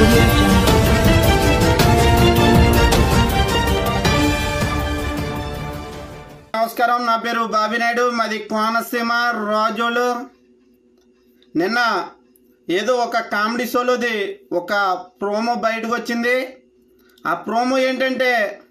Audio Jungle. నమస్కారం, నా పేరు బాబీ నాయుడు, మాది కోనసీమ రాజోలు. నిన్న ఏదో ఒక కామెడీ షోలోది ఒక ప్రోమో బయటకు వచ్చింది. ఆ ప్రోమో ఏంటంటే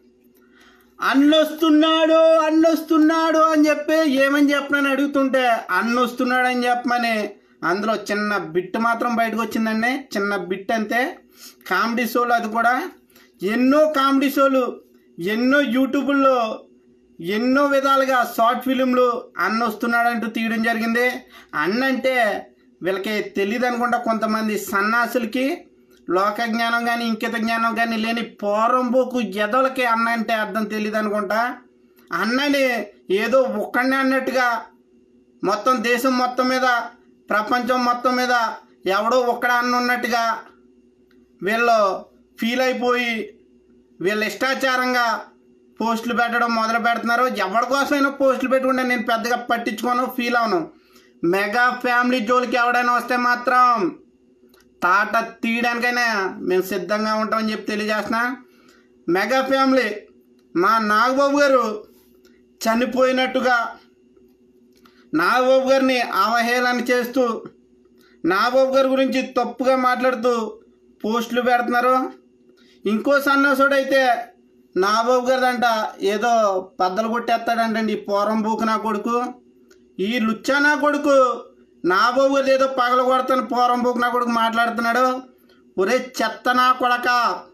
అన్నొస్తున్నాడు అని చెప్పి ఏమని చెప్పనని అడుగుతుంటే అన్నొస్తున్నాడు అని చెప్పమని అందులో చిన్న బిట్ మాత్రం బయటకు వచ్చిందండి. చిన్న బిట్ అంతే. కామెడీ షోలు, అది కూడా ఎన్నో కామెడీ షోలు, ఎన్నో యూట్యూబ్లో ఎన్నో విధాలుగా షార్ట్ ఫిలింలు అన్న వస్తున్నాడంటూ తీయడం జరిగింది. అన్న అంటే వీళ్ళకి తెలియదు అనుకుంటా, కొంతమంది సన్నాసులకి లోక జ్ఞానం కానీ ఇంకిత జ్ఞానం కానీ లేని పోరంబోకు ఎదలకి అన్న అంటే అర్థం తెలియదు అనుకుంటా. అన్నని ఏదో ఒక్కడినే అన్నట్టుగా మొత్తం దేశం మొత్తం మీద, ప్రపంచం మొత్తం మీద ఎవడో ఒక్కడ అన్న ఉన్నట్టుగా వీళ్ళు ఫీల్ అయిపోయి వీళ్ళ ఇష్టాచారంగా పోస్టులు పెట్టడం మొదలు పెడుతున్నారు. ఎవరి కోసమైనా పోస్టులు పెట్టుకుంటే నేను పెద్దగా పట్టించుకోను, ఫీల్ అవను. మెగా ఫ్యామిలీ జోలికి ఎవడైనా వస్తే మాత్రం తాట తీయడానికైనా మేము సిద్ధంగా ఉంటామని చెప్పి తెలియజేస్తున్నా. మెగా ఫ్యామిలీ మా నాగబాబు గారు చనిపోయినట్టుగా నాగబాబు గారిని అవహేళన చేస్తూ నాగబాబు గారి గురించి తప్పుగా మాట్లాడుతూ పోస్టులు పెడుతున్నారు. ఇంకో సన్నాసుడైతే నాగబాబు గారిదంట ఏదో పద్దలు కొట్టేస్తాడంటండి. ఈ పోరం బూకు నా కొడుకు, ఈ లుచ్చా నా కొడుకు నాగబాబు గారు ఏదో పగలు కొడతాను పోరం బూకు నా కొడుకు మాట్లాడుతున్నాడు. ఒరే చెత్త నా కొడక,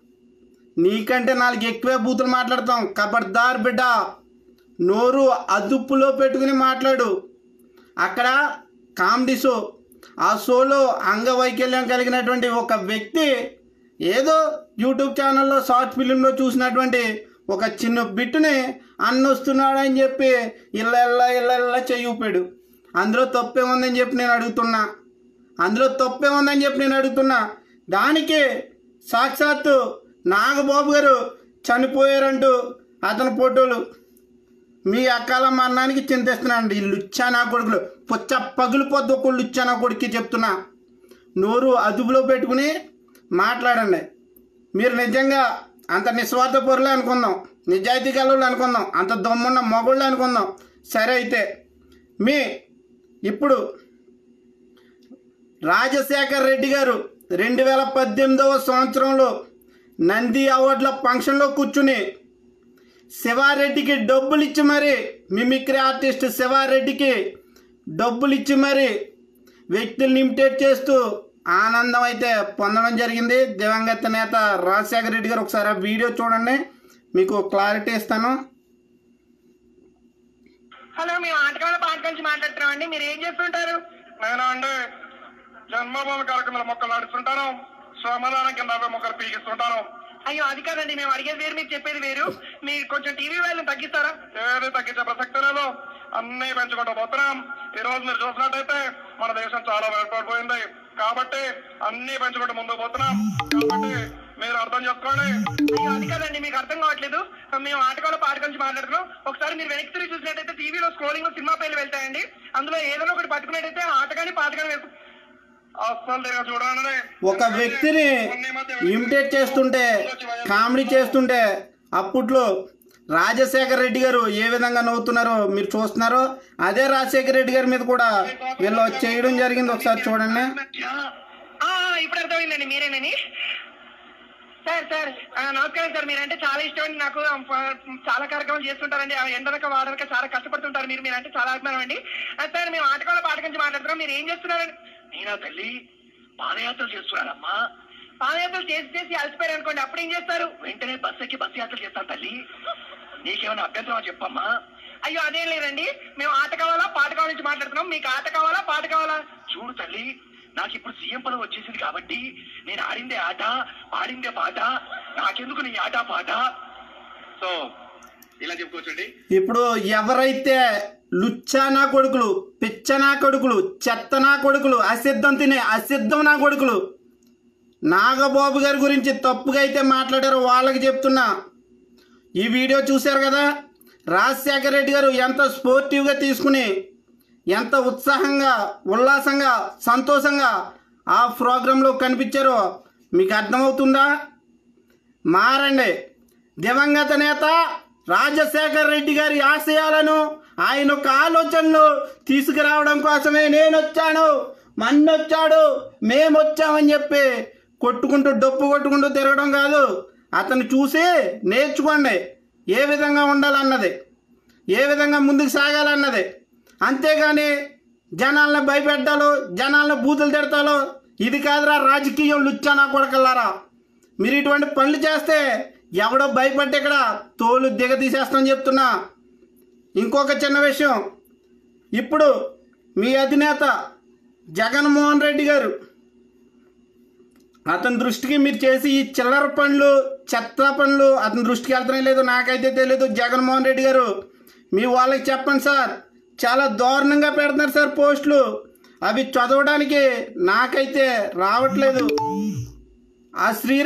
నీకంటే 4 ఎక్కువే బూతులు మాట్లాడతాం. ఖబర్దార్ బిడ్డ, నోరు అదుపులో పెట్టుకుని మాట్లాడు. అక్కడ కామెడీ షో, ఆ షోలో అంగవైకల్యం కలిగినటువంటి ఒక వ్యక్తి ఏదో యూట్యూబ్ ఛానల్లో షార్ట్ ఫిలింలో చూసినటువంటి ఒక చిన్న బిట్టుని అన్నొస్తున్నాడు అని చెప్పి ఇళ్ళ చెయ్యూపాడు. అందులో తప్పేముందని చెప్పి నేను అడుగుతున్నా. దానికి సాక్షాత్తు నాగబాబు గారు చనిపోయారంటూ అతని ఫోటోలు మీ అక్కాల మరణానికి చింతిస్తున్నానండి. ఈ లుచ్చా నా కొడుకులు పొచ్చ పగిలిపోద్దు. ఒక లుచ్చా నా కొడుక్కి చెప్తున్నా, నోరు అదుపులో పెట్టుకుని మాట్లాడండి. మీరు నిజంగా అంత నిస్వార్థ పరులే అనుకుందాం, నిజాయితీ గలవాళ్ళు అనుకుందాం, అంత దమ్మున్న మొగుళ్ళు అనుకుందాం. సరే, అయితే ఇప్పుడు రాజశేఖర్ రెడ్డి గారు 2018వ సంవత్సరంలో నంది అవార్డుల ఫంక్షన్లో కూర్చుని శివారెడ్డికి డబ్బులు ఇచ్చి మరి, మిమిక్రీ ఆర్టిస్ట్ శివారెడ్డికి డబ్బులు ఇచ్చి మరి వ్యక్తుల్ని ఇమిటేట్ చేస్తూ ఆనందం అయితే పొందడం జరిగింది. దివంగత నేత రాజశేఖర రెడ్డి గారు, ఒకసారి ఆ వీడియో చూడండి, మీకు క్లారిటీ ఇస్తాను. హలో, మేము ఆటగాళ్ళ పాట నుంచి మాట్లాడుతున్నామండి. మీరు ఏం చేస్తుంటారు? నేను అండి జన్మభూమి కార్యక్రమాల మొక్కలు నడుస్తుంటాను, శ్రమదానం కింద 50 మొక్కలు పీకిస్తుంటాను. అయ్యో, అది కాదండి, మేము అడిగేది వేరు, మీరు చెప్పేది వేరు. మీరు కొంచెం టీవీ వాళ్ళని తగ్గిస్తారా? ఏది తగ్గించే ప్రసక్తి లేదు, అన్ని పెంచుకుంటూ పోతున్నాం. ఈ రోజు మీరు చూసినట్టయితే మన దేశం చాలా వెనకబడిపోయింది, కాబట్టి అన్ని పెంచుకుంటూ ముందుకు పోతున్నాం. కాబట్టి మీరు అర్థం చేసుకోండి. అయ్యో, అది కాదండి, మీకు అర్థం కావట్లేదు. మేము ఆటగాళ్ళ పాట గురించి మాట్లాడుతున్నాం. ఒకసారి మీరు వెనక్కి తిరిగి చూసినట్టయితే టీవీలో స్క్రోలింగ్ సినిమా పేర్లు వెళ్తాయండి. అందులో ఏదైనా ఒకటి పట్టుకున్నట్టయితే ఆట కానీ పాట కానీ అసలు చూడండి, ఒక వ్యక్తిని ఇమిటేట్ చేస్తుంటే, కామెడీ చేస్తుంటే అప్పట్లో రాజశేఖర రెడ్డి గారు ఏ విధంగా నవ్వుతున్నారో మీరు చూస్తున్నారో, అదే రాజశేఖర రెడ్డి గారి మీద కూడా వీళ్ళు చేయడం జరిగింది. ఒకసారి చూడండి. ఇప్పుడు అర్థమైందండి, మీరేనని. సార్ నమస్కారం సార్. మీరంటే చాలా ఇష్టం అండి నాకు. చాలా కార్యక్రమాలు చేస్తుంటారండి, ఎండనక వాడనక చాలా కష్టపడుతుంటారు. మీరంటే చాలా అభిమానం అండి. సార్, మేము ఆటగాళ్ళ పాట గురించి మాట్లాడుతున్నాం. మీరు ఏం చేస్తున్నారండి? నేనా తల్లి పాదయాత్రలు చేస్తున్నానమ్మా. పాదయాత్రలు చేసి అలసిపోయారు అనుకోండి, అప్పుడు ఏం చేస్తారు? వెంటనే బస్సు యాత్రలు చేస్తాను తల్లి. నీకేమైనా అభ్యంతరం చెప్పమ్మా? అయ్యో, అదేం లేదండి, మేము ఆట కావాలా పాట కావాల నుంచి మాట్లాడుతున్నాం. మీకు ఆట కావాలా పాట కావాలా? చూడు తల్లి, నాకు ఇప్పుడు సీఎం పదవి వచ్చేసింది కాబట్టి నేను ఆడిందే ఆట, పాడిందే పాట, నాకెందుకు నీ ఆట పాట? సో ఇలా చెప్పుకోవచ్చండి. ఇప్పుడు ఎవరైతే లుచ్చా నా కొడుకులు, పిచ్చ నా కొడుకులు, చెత్త నా కొడుకులు, అసిద్ధం తినే అసిద్ధం నా కొడుకులు నాగబాబు గారి గురించి తప్పుగా అయితే మాట్లాడారో వాళ్ళకి చెప్తున్నా. ఈ వీడియో చూశారు కదా, రాజశేఖర రెడ్డి గారు ఎంత స్పోర్టివ్గా తీసుకుని, ఎంత ఉత్సాహంగా, ఉల్లాసంగా, సంతోషంగా ఆ ప్రోగ్రాంలో కనిపించారో మీకు అర్థమవుతుందా? మారండి. దివంగత నేత రాజశేఖర్ రెడ్డి గారి ఆశయాలను, ఆయన యొక్క ఆలోచనలు తీసుకురావడం కోసమే నేను వచ్చాను, మన్నొచ్చాడు, మేమొచ్చామని చెప్పి కొట్టుకుంటూ డప్పు కొట్టుకుంటూ తిరగడం కాదు. అతను చూసి నేర్చుకోండి ఏ విధంగా ఉండాలన్నది, ఏ విధంగా ముందుకు సాగాలన్నది. అంతేగాని జనాలను భయపెట్టాలో, జనాలను బూతులు తిడతాలో ఇది కాదురా రాజకీయం. లుచ్చానా కొడకల్లారా, మీరు ఇటువంటి పనులు చేస్తే ఎవడో భయపట్టి ఇక్కడ తోలు దిగ తీసేస్తామని చెప్తున్నా. ఇంకొక చిన్న విషయం, ఇప్పుడు మీ అధినేత జగన్మోహన్ రెడ్డి గారు, అతని దృష్టికి మీరు చేసి ఈ చిల్లర పనులు, చెత్త పనులు అతని దృష్టికి వెళ్తనే లేదు, నాకైతే తెలియదు. జగన్మోహన్ రెడ్డి గారు మీ వాళ్ళకి చెప్పండి సార్, చాలా దారుణంగా పెడుతున్నారు సార్ పోస్టులు, అవి చదవడానికి నాకైతే రావట్లేదు. ఆ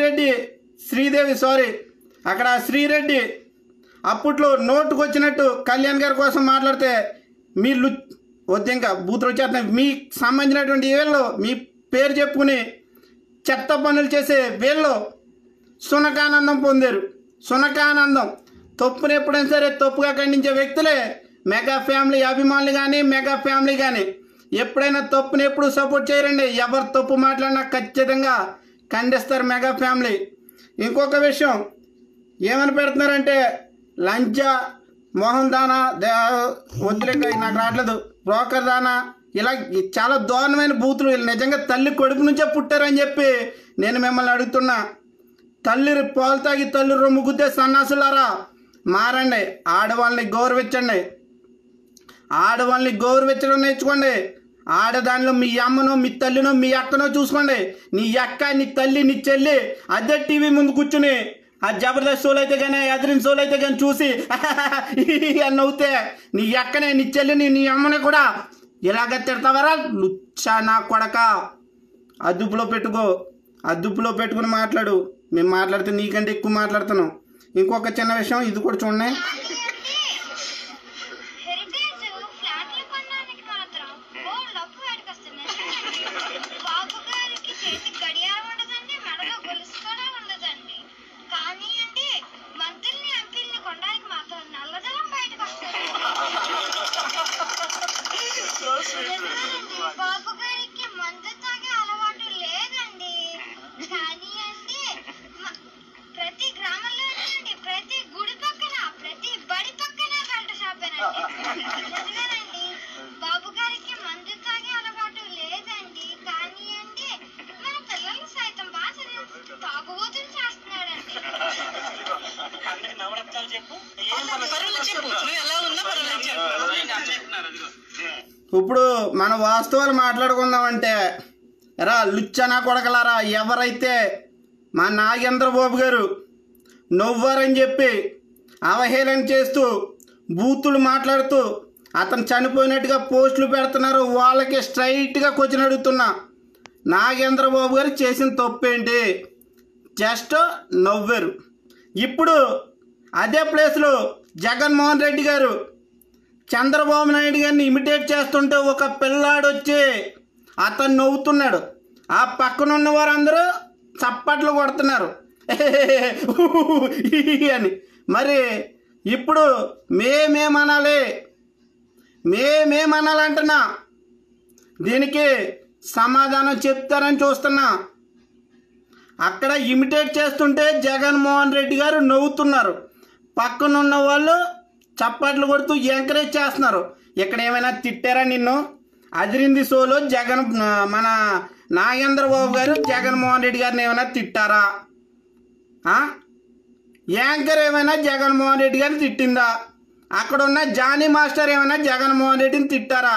శ్రీరెడ్డి అప్పట్లో నోటుకు వచ్చినట్టు కళ్యాణ్ గారి కోసం మాట్లాడితే మీరు వద్దు, ఇంకా బూతులు వచ్చేస్తున్నాయి. మీకు సంబంధించినటువంటి వీళ్ళు మీ పేరు చెప్పుకుని చెత్త పనులు చేసే వీళ్ళు సునకానందం పొందారు. సునకానందం. తప్పును ఎప్పుడైనా సరే తప్పుగా ఖండించే వ్యక్తులే మెగా ఫ్యామిలీ అభిమానులు కానీ, మెగా ఫ్యామిలీ కానీ ఎప్పుడైనా తప్పుని ఎప్పుడు సపోర్ట్ చేయరండి. ఎవరు తప్పు మాట్లాడినా ఖచ్చితంగా ఖండిస్తారు మెగా ఫ్యామిలీ. ఇంకొక విషయం ఏమని పెడుతున్నారంటే లంచా, మోహన్ దానా, వద్దులేక నాకు రావట్లేదు, బ్రోకర్ దానా, ఇలా చాలా దారుణమైన బూతులు. నిజంగా తల్లి కొడుకు నుంచే పుట్టారని చెప్పి నేను మిమ్మల్ని అడుగుతున్నా. తల్లి పాలు తాగి తల్లి రొమ్ము గుద్దే సన్నాసులారా, మారండి. ఆడవాళ్ళని గౌరవించండి, ఆడవాళ్ళని గౌరవించడం నేర్చుకోండి. ఆడదానిలో మీ అమ్మనో, మీ తల్లినో, మీ అక్కనో చూసుకోండి. నీ అక్క, నీ తల్లి, నీ చెల్లి అదే టీవీ ముందు కూర్చుని ఆ జబర్దస్త్ షోలు అయితే కానీ, ఎదిరిన షోలు అయితే కానీ చూసి అని నవ్వుతే నీ అక్కనే, నీ చెల్లిని, నీ అమ్మని కూడా ఇలాగ తిడతావరా లుచ్చా నా కొడక. అదుపులో పెట్టుకుని మాట్లాడు. మేము మాట్లాడితే నీకంటే ఎక్కువ మాట్లాడుతున్నాం. ఇంకొక చిన్న విషయం, ఇది కూడా చూడండి. ఇప్పుడు మన వాస్తవాలు మాట్లాడుకుందామంటే ఎరా లుచ్చనా కొడకలారా, ఎవరైతే మా నాగేంద్ర బాబు గారు నవ్వారని చెప్పి అవహేళన చేస్తూ బూతులు మాట్లాడుతూ అతను చనిపోయినట్టుగా పోస్టులు పెడుతున్నారు, వాళ్ళకి స్ట్రైట్గా క్వశ్చన్ అడుగుతున్నా. నాగేంద్ర బాబు గారు చేసిన తప్పేంటి? జస్ట్ నవ్వారు. ఇప్పుడు అదే ప్లేస్లో జగన్మోహన్ రెడ్డి గారు చంద్రబాబు నాయుడు గారిని ఇమిటేట్ చేస్తుంటే ఒక పిల్లాడు వచ్చి అతను నవ్వుతున్నాడు. ఆ పక్కనున్న వారందరూ చప్పట్లు కొడుతున్నారు అని. మరి ఇప్పుడు మేమేమనాలంటున్నా, దీనికి సమాధానం చెప్తారని చూస్తున్నా. అక్కడ ఇమిటేట్ చేస్తుంటే జగన్మోహన్ రెడ్డి గారు నవ్వుతున్నారు, పక్కనున్న వాళ్ళు చప్పట్లు కొడుతూ ఎంకరేజ్ చేస్తున్నారు. ఇక్కడ ఏమైనా తిట్టారా నిన్ను? అదిరింది షోలో మన నాగేంద్ర బాబు గారు జగన్మోహన్ రెడ్డి గారిని ఏమైనా తిట్టారా? యాంకర్ ఏమైనా జగన్మోహన్ రెడ్డి గారిని తిట్టిందా? అక్కడ ఉన్న జానీ మాస్టర్ ఏమైనా జగన్మోహన్ రెడ్డిని తిట్టారా?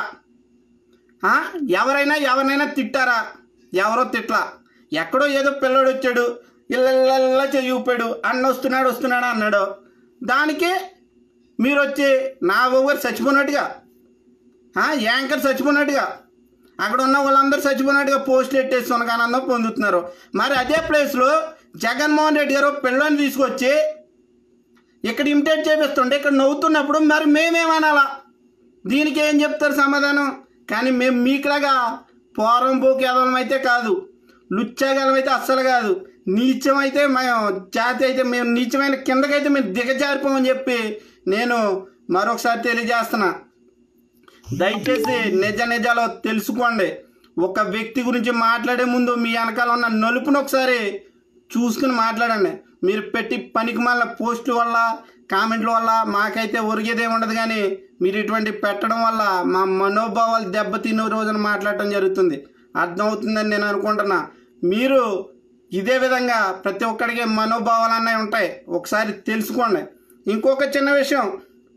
ఎవరైనా తిట్టారా? ఎవరో తిట్లా. ఎక్కడో ఏదో పిల్లడు వచ్చాడు, ఇళ్ళ చూపాడు, వస్తున్నాడు అన్నాడు. దానికి మీరు వచ్చి నా ఓవర్ చచ్చిపోయినట్టుగా, యాంకర్ చచ్చిపోయినట్టుగా, అక్కడ ఉన్న వాళ్ళందరూ చచ్చిపోయినట్టుగా పోస్టులు పెట్టేసి సునకానందం పొందుతున్నారు. మరి అదే ప్లేస్లో జగన్మోహన్ రెడ్డి గారు పిల్లని తీసుకొచ్చి ఇక్కడ ఇమిటేట్ చేపిస్తుంటే ఇక్కడ నవ్వుతున్నప్పుడు మరి మేమేమనాలా? దీనికి ఏం చెప్తారు సమాధానం? కానీ మేము మీకులాగా పోరం పోకేదలం అయితే కాదు. లుచ్చాగలం అయితే అస్సలు కాదు. నీచం అయితే మేము జాతి అయితే మేము నీచమైన కిందకైతే మేము దిగజారిపోమని చెప్పి నేను మరొకసారి తెలియజేస్తున్నా. దయచేసి నిజాలు తెలుసుకోండి. ఒక వ్యక్తి గురించి మాట్లాడే ముందు మీ వెనకాల ఉన్న నలుపును ఒకసారి చూసుకుని మాట్లాడండి. మీరు పెట్టి పనికి మళ్ళీ పోస్టుల వల్ల కామెంట్ల వల్ల మాకైతే ఒరిగేదే ఉండదు, కానీ మీరు ఇటువంటి పెట్టడం వల్ల మా మనోభావాలు దెబ్బతిన్న రోజున మాట్లాడటం జరుగుతుంది. అర్థమవుతుందని నేను అనుకుంటున్నా. మీరు ఇదే విధంగా ప్రతి ఒక్కడికి మనోభావాలు అన్నవి ఉంటాయి, ఒకసారి తెలుసుకోండి. ఇంకొక చిన్న విషయం,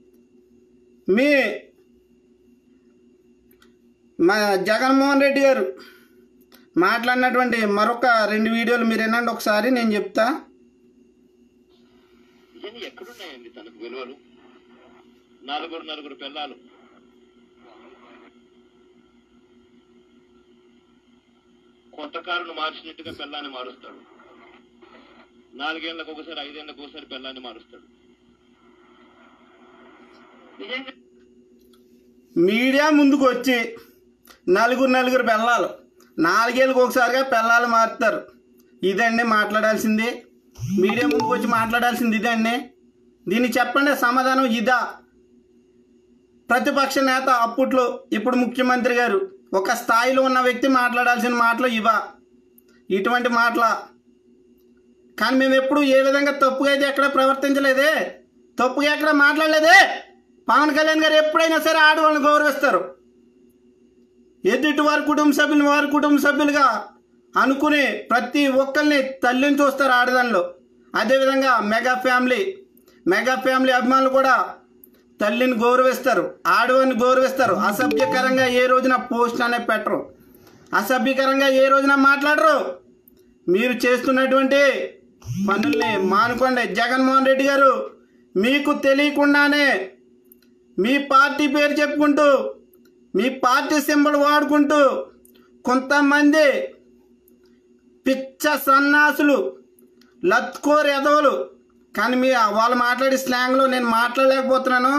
మా జగన్మోహన్ రెడ్డి గారు మాట్లాడినటువంటి మరొక 2 వీడియోలు మీరు వినండి ఒకసారి, నేను చెప్తా. ఇవన్నీ ఎక్కడున్నాయండి తనకు విలువలు? నలుగురు పిల్లలు, కొత్త కారును మార్చినట్టుగా పిల్లాన్ని మారుస్తాడు. 4 ఏళ్లకు ఒకసారి 5 ఏళ్లకు ఒకసారి పిల్లాన్ని మారుస్తాడు. మీడియా ముందుకు వచ్చి నలుగురు పిల్లలు 4 ఏళ్ళకి ఒకసారిగా పిల్లలు మారుతారు. ఇదండి మాట్లాడాల్సింది. మీడియా ముందుకు వచ్చి మాట్లాడాల్సింది ఇదండి. దీన్ని చెప్పండి, సమాధానం ఇదా? ప్రతిపక్ష నేత అప్పట్లో, ఇప్పుడు ముఖ్యమంత్రి గారు, ఒక స్థాయిలో ఉన్న వ్యక్తి మాట్లాడాల్సిన మాటలు ఇవా? ఇటువంటి మాటల? కానీ మేము ఎప్పుడు ఏ విధంగా తప్పుగా అయితే ఎక్కడ ప్రవర్తించలేదే, తప్పుగా ఎక్కడ మాట్లాడలేదే. పవన్ కళ్యాణ్ గారు ఎప్పుడైనా సరే ఆడవాళ్ళని గౌరవిస్తారు. ఎదుటి వారి కుటుంబ సభ్యులుగా అనుకుని ప్రతి ఒక్కరిని తల్లిని చూస్తారు ఆడదానిలో. అదేవిధంగా మెగా ఫ్యామిలీ అభిమానులు కూడా తల్లిని గౌరవిస్తారు, ఆడవారిని గౌరవిస్తారు. అసభ్యకరంగా ఏ రోజున పోస్ట్ అనే పెట్టరు, అసభ్యకరంగా ఏ రోజున మాట్లాడరు. మీరు చేస్తున్నటువంటి పనుల్ని మానుకోండి. జగన్మోహన్ రెడ్డి గారు, మీకు తెలియకుండానే మీ పార్టీ పేరు చెప్పుకుంటూ, మీ పార్టీ సింబల్ వాడుకుంటూ కొంతమంది పిచ్చ సన్నాసులు, లత్కోర్ ఎదవలు, కానీ వాళ్ళు మాట్లాడే స్లాంగ్లో నేను మాట్లాడలేకపోతున్నాను,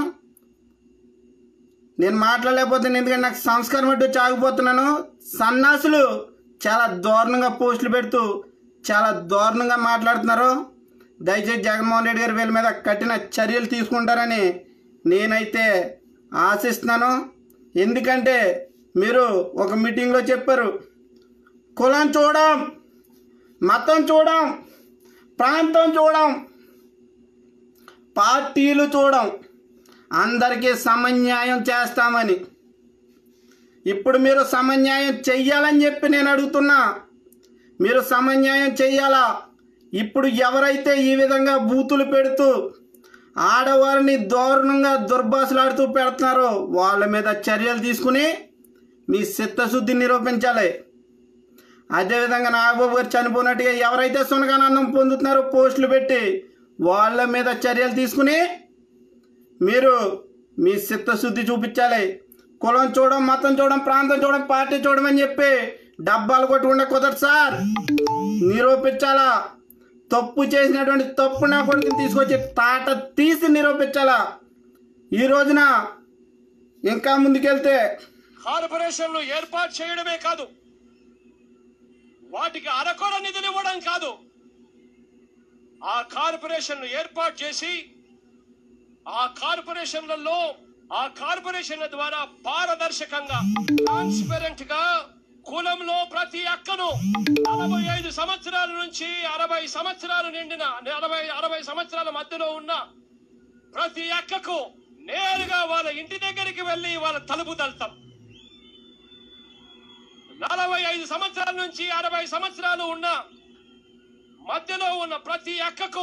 ఎందుకంటే నాకు సంస్కారం అడ్డు చాగిపోతున్నాను. సన్నాసులు చాలా దారుణంగా పోస్టులు పెడుతూ చాలా దారుణంగా మాట్లాడుతున్నారు. దయచేసి జగన్మోహన్ రెడ్డి గారు వీళ్ళ మీద కఠిన చర్యలు తీసుకుంటారని నేనైతే ఆశిస్తున్నాను. ఎందుకంటే మీరు ఒక మీటింగ్లో చెప్పారు, కులం చూడం, మతం చూడం, ప్రాంతం చూడం, పార్టీలు చూడం, అందరికీ సమన్యాయం చేస్తామని. ఇప్పుడు మీరు సమన్యాయం చెయ్యాలని చెప్పి నేను అడుగుతున్నా. మీరు సమన్యాయం చెయ్యాలా? ఇప్పుడు ఎవరైతే ఈ విధంగా బూతులు పెడుతూ ఆడవారిని దారుణంగా దుర్భాషలాడుతూ పెడుతున్నారో వాళ్ళ మీద చర్యలు తీసుకుని మీ చిత్తశుద్ధి నిరూపించాలి. అదేవిధంగా నాగబాబు గారు చనిపోయినట్టుగా ఎవరైతే సునకానందం పొందుతున్నారో పోస్టులు పెట్టి వాళ్ళ మీద చర్యలు తీసుకుని మీరు మీ చిత్తశుద్ధి చూపించాలి. కులం చూడడం, మతం చూడడం, ప్రాంతం చూడడం, పార్టీ చూడడం అని చెప్పి డబ్బాలు కొట్టుకుంటే కుదరదు సార్. నిరూపించాలా? తప్పు చేసినటువంటి తప్పు నా కొడుకుని తీసుకొచ్చి తాట తీసి నిరూపించాలా. ఈ రోజున ఇంకా ముందుకెళ్తే కార్పొరేషన్లు ఏర్పాటు చేయడమే కాదు, వాటికి అరకొర నిధులు ఇవ్వడం కాదు, ఆ కార్పొరేషన్లు ఏర్పాటు చేసి ఆ కార్పొరేషన్ల ద్వారా పారదర్శకంగా, ట్రాన్స్పరెంట్ గా కులంలో ప్రతి అక్కను 45 సంవత్సరాల నుంచి 60 సంవత్సరాలు నిండిన 60 సంవత్సరాల మధ్యలో ఉన్న ప్రతి అక్కకు నేరుగా వాళ్ళ ఇంటి దగ్గరికి వెళ్లి వాళ్ళ తలుపు తలుతాం. 45 సంవత్సరాల నుంచి 60 సంవత్సరాలు ఉన్న మధ్యలో ఉన్న ప్రతి అక్కకు,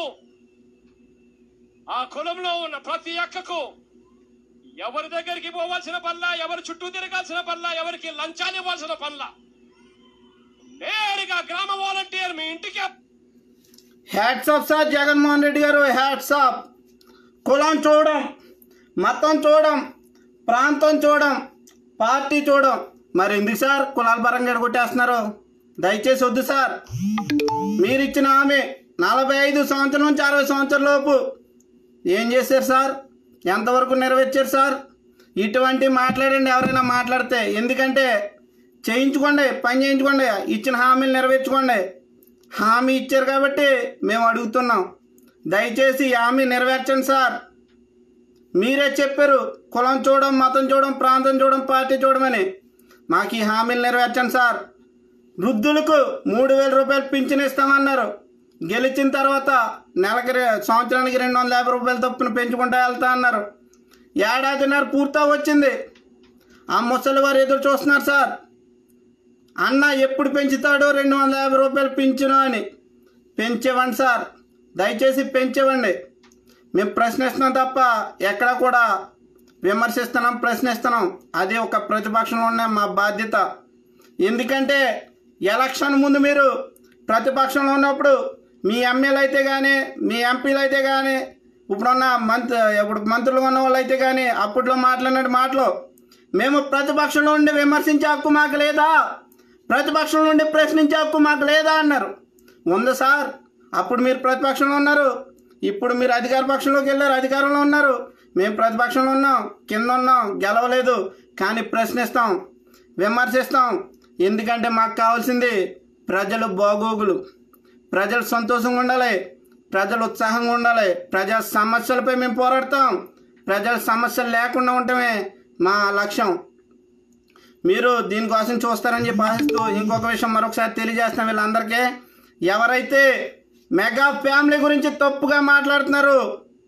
ఆ కులంలో ఉన్న ప్రతి అక్కకు ఎవరి దగ్గరికి పోవాల్సిన పనుల, ఎవరి చుట్టూ తిరగాల్సిన పనుల, ఎవరికి లంచాలు ఇవ్వాల్సిన పనుల, నేరుగా గ్రామ వాలంటీర్ మీ ఇంటికి. Hats off sir Jaganmohan Reddy garu, hats of. కులం చూడడం, మతం చూడడం, ప్రాంతం చూడడం, పార్టీ చూడడం. మరి ఎందుకు సార్ కులాల పరంగా ఎడగొట్టేస్తున్నారు? దయచేసి వద్దు సార్. మీరు ఇచ్చిన హామీ 45 సంవత్సరాల నుంచి 60 సంవత్సరాల లోపు ఏం చేశారు సార్? ఎంతవరకు నెరవేర్చారు సార్? ఇటువంటి మాట్లాడండి ఎవరైనా మాట్లాడితే. ఎందుకంటే చేయించుకోండి, పని చేయించుకోండి, ఇచ్చిన హామీలు నెరవేర్చుకోండి. హామీ ఇచ్చారు కాబట్టి మేము అడుగుతున్నాం. దయచేసి ఈ హామీ నెరవేర్చండి సార్. మీరే చెప్పారు కులం చూడడం, మతం చూడడం, ప్రాంతం చూడడం, పార్టీ చూడమని. మాకు ఈ హామీలు నెరవేర్చండి సార్. వృద్ధులకు 3,000 రూపాయలు పింఛన్ ఇస్తామన్నారు. గెలిచిన తర్వాత సంవత్సరానికి 250 రూపాయలు తప్పును పెంచుకుంటూ వెళ్తా అన్నారు. ఏడాదిన్నర పూర్తి వచ్చింది. ఆ ముసలి వారు ఎదురు చూస్తున్నారు సార్. అన్న ఎప్పుడు పెంచుతాడో 250 రూపాయలు పింఛను అని. పెంచేవండి సార్, దయచేసి పెంచేవండి. మేము ప్రశ్నిస్తున్నాం తప్ప ఎక్కడ కూడా విమర్శిస్తున్నాం, ప్రశ్నిస్తున్నాం. అది ఒక ప్రతిపక్షంలో ఉన్న మా బాధ్యత. ఎందుకంటే ఎలక్షన్ ముందు మీరు ప్రతిపక్షంలో ఉన్నప్పుడు మీ ఎమ్మెల్యేలు అయితే కానీ, మీ ఎంపీలు అయితే కానీ, ఇప్పుడు మంత్రులు ఉన్న వాళ్ళు అయితే కానీ అప్పట్లో మాట్లాడిన మాటలు మేము ప్రతిపక్షంలో ఉండి విమర్శించే హక్కు మాకు లేదా, ప్రతిపక్షంలో నుండి ప్రశ్నించే హక్కు మాకు లేదా అన్నారు. ఉంది సార్. అప్పుడు మీరు ప్రతిపక్షంలో ఉన్నారు, ఇప్పుడు మీరు అధికార పక్షంలోకి వెళ్ళారు, అధికారంలో ఉన్నారు. మేము ప్రతిపక్షంలో ఉన్నాం, కింద ఉన్నాం, గెలవలేదు. కానీ ప్రశ్నిస్తాం, విమర్శిస్తాం. ఎందుకంటే మాకు కావాల్సింది ప్రజలు బాగోగులు, ప్రజలు సంతోషంగా ఉండాలి, ప్రజలు ఉత్సాహంగా ఉండాలి. ప్రజా సమస్యలపై మేము పోరాడతాం. ప్రజల సమస్యలు లేకుండా ఉండటమే మా లక్ష్యం. మీరు దీనికోసం చూస్తారని చెప్పి ఆశిస్తూ ఇంకొక విషయం మరొకసారి తెలియజేస్తాం వీళ్ళందరికీ. ఎవరైతే మెగా ఫ్యామిలీ గురించి తప్పుగా మాట్లాడుతున్నారు,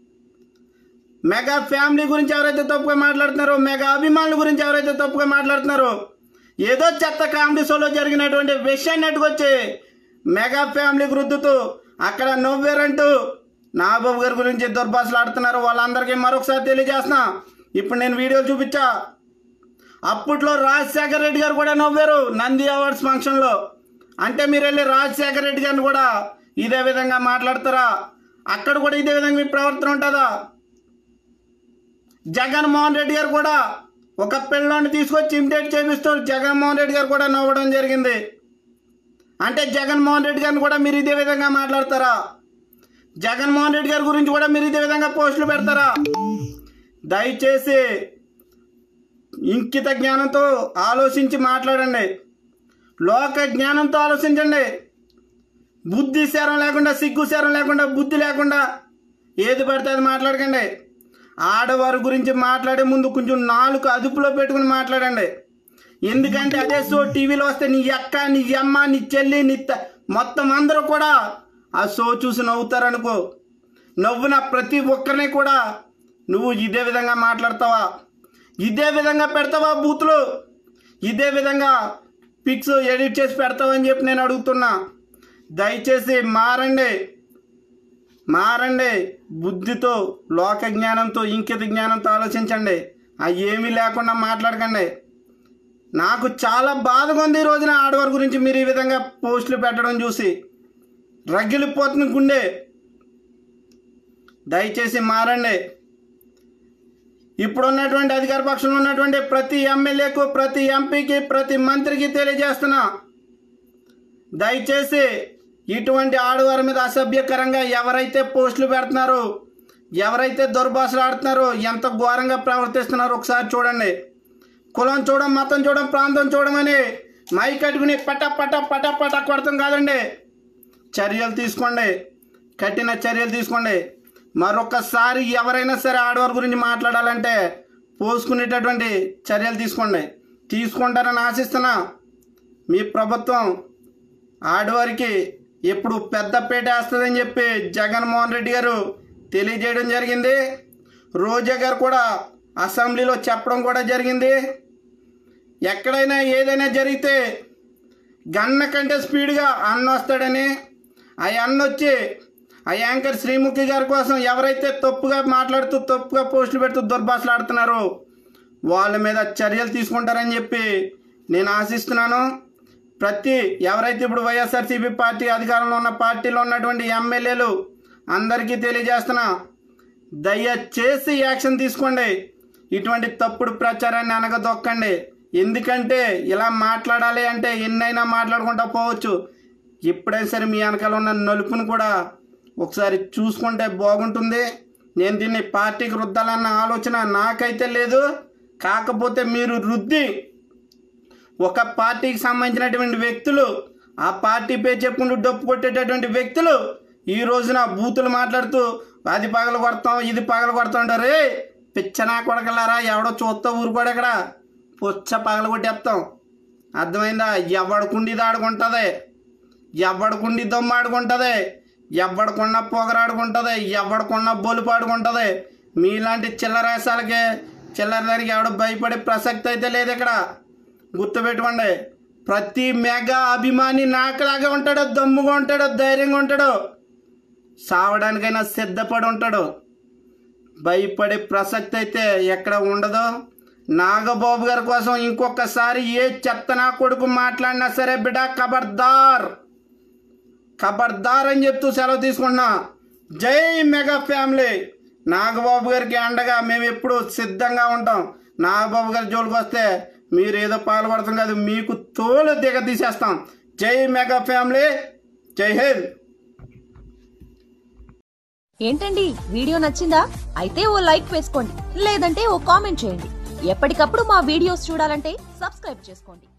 మెగా ఫ్యామిలీ గురించి ఎవరైతే తప్పుగా మాట్లాడుతున్నారో, మెగా అభిమానుల గురించి ఎవరైతే తప్పుగా మాట్లాడుతున్నారో, ఏదో చెత్త కామెడీ షోలో జరిగినటువంటి విషయాన్ని నెట్టుకొచ్చి మెగా ఫ్యామిలీకి రుద్దుతూ అక్కడ నవ్వారంటూ నాగబాబు గారి గురించి దుర్భాషలు ఆడుతున్నారు. వాళ్ళందరికీ మరొకసారి తెలియజేస్తున్నా. ఇప్పుడు నేను వీడియోలు చూపించా. అప్పట్లో రాజశేఖర రెడ్డి గారు కూడా నవ్వారు నంది అవార్డ్స్ ఫంక్షన్లో. అంటే మీరు వెళ్ళి రాజశేఖర రెడ్డి గారిని కూడా ఇదే విధంగా మాట్లాడతారా? అక్కడ కూడా ఇదే విధంగా మీ ప్రవర్తన ఉంటుందా? జగన్మోహన్ రెడ్డి గారు కూడా ఒక పిల్లోని తీసుకొచ్చి ఇమిటేట్ చేపిస్తూ జగన్మోహన్ రెడ్డి గారు కూడా నవ్వడం జరిగింది. అంటే జగన్మోహన్ రెడ్డి గారిని కూడా మీరు ఇదే విధంగా మాట్లాడతారా? జగన్మోహన్ రెడ్డి గారి గురించి కూడా మీరు ఇదే విధంగా పోస్టులు పెడతారా? దయచేసి ఇంకిత జ్ఞానంతో ఆలోచించి మాట్లాడండి. లోక జ్ఞానంతో ఆలోచించండి. బుద్ధి శరం లేకుండా, సిగ్గు శరం లేకుండా, బుద్ధి లేకుండా ఏది పడితే అది మాట్లాడకండి. ఆడవారి గురించి మాట్లాడే ముందు కొంచెం నాలుగు అదుపులో పెట్టుకుని మాట్లాడండి. ఎందుకంటే అదే షో టీవీలో వస్తే నీ అక్క, నీ అమ్మ, నీ చెల్లి, మొత్తం అందరూ కూడా ఆ షో చూసి నవ్వుతారనుకో. నవ్వున ప్రతి ఒక్కరిని కూడా నువ్వు ఇదే విధంగా మాట్లాడతావా? ఇదే విధంగా పెడతావా బూతులు? ఇదే విధంగా పిక్స్ ఎడిట్ చేసి పెడతావని చెప్పి నేను అడుగుతున్నా. దయచేసి మారండి. బుద్ధితో, లోక జ్ఞానంతో, ఇంకిత జ్ఞానంతో ఆలోచించండి. అవి ఏమీ లేకుండా మాట్లాడకండి. నాకు చాలా బాధగా ఉంది ఈ రోజున ఆడవారి గురించి మీరు ఈ విధంగా పోస్టులు పెట్టడం చూసి. రగిలిపోతుంది గుండె. దయచేసి మారండి. ఇప్పుడున్నటువంటి అధికార పక్షంలో ఉన్నటువంటి ప్రతి ఎమ్మెల్యేకు, ప్రతి ఎంపీకి, ప్రతి మంత్రికి తెలియజేస్తున్నా, దయచేసి ఇటువంటి ఆడవారి మీద అసభ్యకరంగా ఎవరైతే పోస్టులు పెడుతున్నారో, ఎవరైతే దుర్భాషలు ఆడుతున్నారో, ఎంత ఘోరంగా ప్రవర్తిస్తున్నారో ఒకసారి చూడండి. కులం చూడడం, మతం చూడడం, ప్రాంతం చూడమని మైక్ కట్టుకుని పట కొడతాం కాదండి. చర్యలు తీసుకోండి, కఠిన చర్యలు తీసుకోండి. మరొకసారి ఎవరైనా సరే ఆడవారి గురించి మాట్లాడాలంటే పోసుకునేటటువంటి చర్యలు తీసుకుంటారని ఆశిస్తున్నా. మీ ప్రభుత్వం ఆడవారికి ఎప్పుడు పెద్దపేట వేస్తుందని చెప్పి జగన్మోహన్ రెడ్డి గారు తెలియజేయడం జరిగింది. రోజా గారు కూడా అసెంబ్లీలో చెప్పడం కూడా జరిగింది. ఎక్కడైనా ఏదైనా జరిగితే గన్న కంటే స్పీడ్గా అన్న వస్తాడని, ఆ అన్న వచ్చి ఆ యాంకర్ శ్రీముఖి గారి కోసం ఎవరైతే తప్పుగా మాట్లాడుతూ, తప్పుగా పోస్టులు పెడుతూ దుర్భాషలు ఆడుతున్నారో వాళ్ళ మీద చర్యలు తీసుకుంటారని చెప్పి నేను ఆశిస్తున్నాను. ఎవరైతే ఇప్పుడు వైఎస్ఆర్సీపీ పార్టీ అధికారంలో ఉన్న పార్టీలో ఉన్నటువంటి ఎమ్మెల్యేలు అందరికీ తెలియజేస్తున్నా, దయచేసి యాక్షన్ తీసుకోండి. ఇటువంటి తప్పుడు ప్రచారాన్ని అనగదొక్కండి. ఎందుకంటే ఇలా మాట్లాడాలి అంటే ఎన్నైనా మాట్లాడుకుంటూ పోవచ్చు. ఎప్పుడైనా సరే మీ వెనకాల ఉన్న నలుపును కూడా ఒకసారి చూసుకుంటే బాగుంటుంది. నేను దీన్ని పార్టీకి రుద్దాలన్న ఆలోచన నాకైతే లేదు. కాకపోతే మీరు ఒక పార్టీకి సంబంధించినటువంటి వ్యక్తులు, ఆ పార్టీ పేరు చెప్పుకుంటూ డప్పు కొట్టేటటువంటి వ్యక్తులు ఈ రోజున బూతులు మాట్లాడుతూ అది పగల కొడతాం ఇది పగల కొడతాం అంటారు. పిచ్చనా కొడకలారా, ఎవడో చూస్తా ఊరుకోడు ఇక్కడ, పుచ్చ పగల కొట్టేస్తాం. అర్థమైందా? ఎవడుకుండి ఇది ఆడుకుంటుంది, ఎవడుకుండి దమ్ము ఆడుకుంటుంది, ఎవడుకున్న పొగరాడుకుంటుంది, ఎవడుకున్న బొలుపు ఆడుకుంటుంది. మీలాంటి చిల్లరేసాలకి చిల్లర దానికి ఎవడు భయపడే ప్రసక్తి అయితే లేదు ఇక్కడ. గుర్తుపెట్టుకోండి, ప్రతి మెగా అభిమాని నాకులాగా ఉంటాడు, దమ్ముగా ఉంటాడు, ధైర్యంగా ఉంటాడు, సావడానికైనా సిద్ధపడి ఉంటాడు. భయపడే ప్రసక్తి అయితే ఎక్కడ ఉండదు. నాగబాబు గారి కోసం ఇంకొకసారి ఏ చెత్త నా కొడుకు మాట్లాడినా సరే బిడ్డ ఖబర్దార్ ఖబర్దార్ అని చెప్తూ సెలవు తీసుకుంటున్నా. జై మెగా ఫ్యామిలీ. నాగబాబు గారికి అండగా మేము ఎప్పుడు సిద్ధంగా ఉంటాం. నాగబాబు గారి జోలికి వస్తే మీరు ఏదో పాల్పడతాం కాదు, మీకు తోలు దిగ తీసేస్తాం. జై మెగా ఫ్యామిలీ, జై హింద్. ఏంటండి వీడియో నచ్చిందా? అయితే ఓ లైక్ వేసుకోండి, లేదంటే ఓ కామెంట్ చేయండి. ఎప్పటికప్పుడు మా వీడియోస్ చూడాలంటే సబ్స్క్రైబ్ చేసుకోండి.